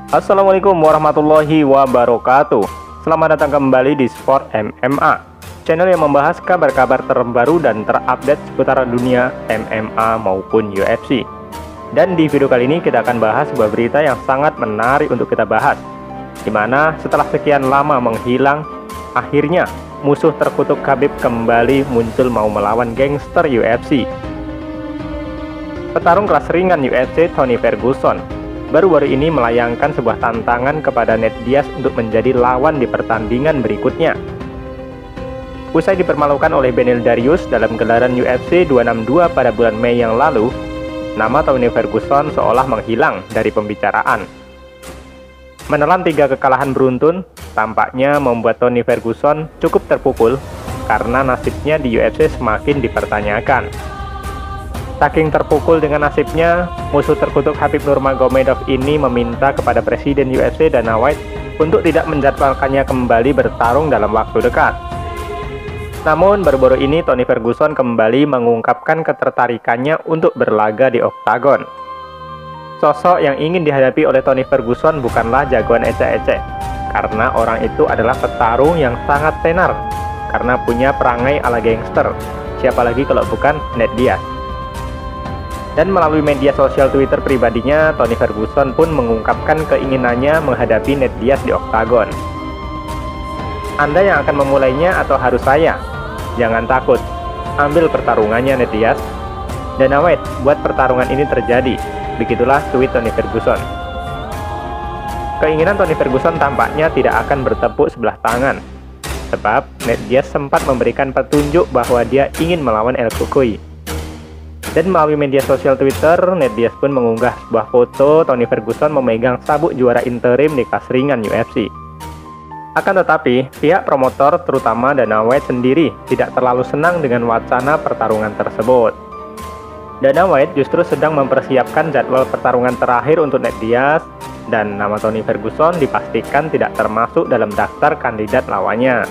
Assalamualaikum warahmatullahi wabarakatuh. Selamat datang kembali di Sport MMA, channel yang membahas kabar-kabar terbaru dan terupdate seputar dunia MMA maupun UFC. Dan di video kali ini kita akan bahas sebuah berita yang sangat menarik untuk kita bahas, dimana setelah sekian lama menghilang, akhirnya musuh terkutuk Khabib kembali muncul mau melawan gangster UFC. Petarung kelas ringan UFC Tony Ferguson baru-baru ini melayangkan sebuah tantangan kepada Nate Diaz untuk menjadi lawan di pertandingan berikutnya. Usai dipermalukan oleh Beneil Dariush dalam gelaran UFC 262 pada bulan Mei yang lalu, nama Tony Ferguson seolah menghilang dari pembicaraan. Menelan 3 kekalahan beruntun, tampaknya membuat Tony Ferguson cukup terpukul karena nasibnya di UFC semakin dipertanyakan. Saking terpukul dengan nasibnya, musuh terkutuk Khabib Nurmagomedov ini meminta kepada Presiden UFC Dana White untuk tidak menjadwalkannya kembali bertarung dalam waktu dekat. Namun baru-baru ini Tony Ferguson kembali mengungkapkan ketertarikannya untuk berlaga di oktagon. Sosok yang ingin dihadapi oleh Tony Ferguson bukanlah jagoan ecek-ecek, karena orang itu adalah petarung yang sangat tenar, karena punya perangai ala gangster, siapa lagi kalau bukan Nate Diaz. Dan melalui media sosial Twitter pribadinya, Tony Ferguson pun mengungkapkan keinginannya menghadapi Nate Diaz di oktagon. Anda yang akan memulainya atau harus saya? Jangan takut, ambil pertarungannya Nate Diaz. Dana White, buat pertarungan ini terjadi. Begitulah tweet Tony Ferguson. Keinginan Tony Ferguson tampaknya tidak akan bertepuk sebelah tangan, sebab Nate Diaz sempat memberikan petunjuk bahwa dia ingin melawan El Cucuy. Dan melalui media sosial Twitter, Nate Diaz pun mengunggah sebuah foto Tony Ferguson memegang sabuk juara interim di kelas ringan UFC. Akan tetapi, pihak promotor terutama Dana White sendiri tidak terlalu senang dengan wacana pertarungan tersebut. Dana White justru sedang mempersiapkan jadwal pertarungan terakhir untuk Nate Diaz, dan nama Tony Ferguson dipastikan tidak termasuk dalam daftar kandidat lawannya.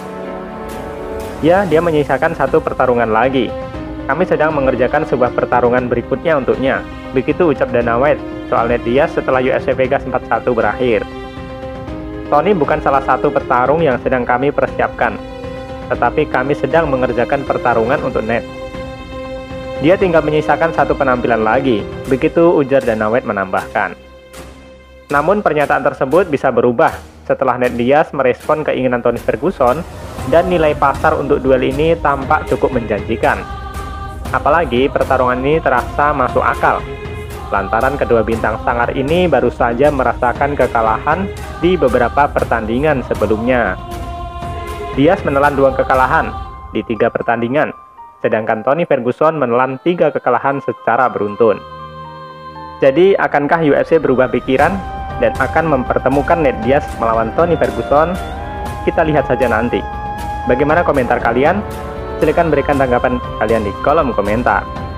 Ya, dia menyisakan 1 pertarungan lagi. Kami sedang mengerjakan sebuah pertarungan berikutnya untuknya. Begitu ucap Dana White soal Nate Diaz setelah UFC Vegas 41 berakhir. Tony bukan salah satu petarung yang sedang kami persiapkan, tetapi kami sedang mengerjakan pertarungan untuk Nate. Dia tinggal menyisakan 1 penampilan lagi. Begitu ujar Dana White menambahkan. Namun pernyataan tersebut bisa berubah setelah Nate Diaz merespon keinginan Tony Ferguson, dan nilai pasar untuk duel ini tampak cukup menjanjikan. Apalagi pertarungan ini terasa masuk akal, lantaran kedua bintang sangar ini baru saja merasakan kekalahan di beberapa pertandingan sebelumnya. Diaz menelan 2 kekalahan di 3 pertandingan, sedangkan Tony Ferguson menelan 3 kekalahan secara beruntun. Jadi akankah UFC berubah pikiran dan akan mempertemukan Nate Diaz melawan Tony Ferguson? Kita lihat saja nanti. Bagaimana komentar kalian? Silahkan berikan tanggapan kalian di kolom komentar.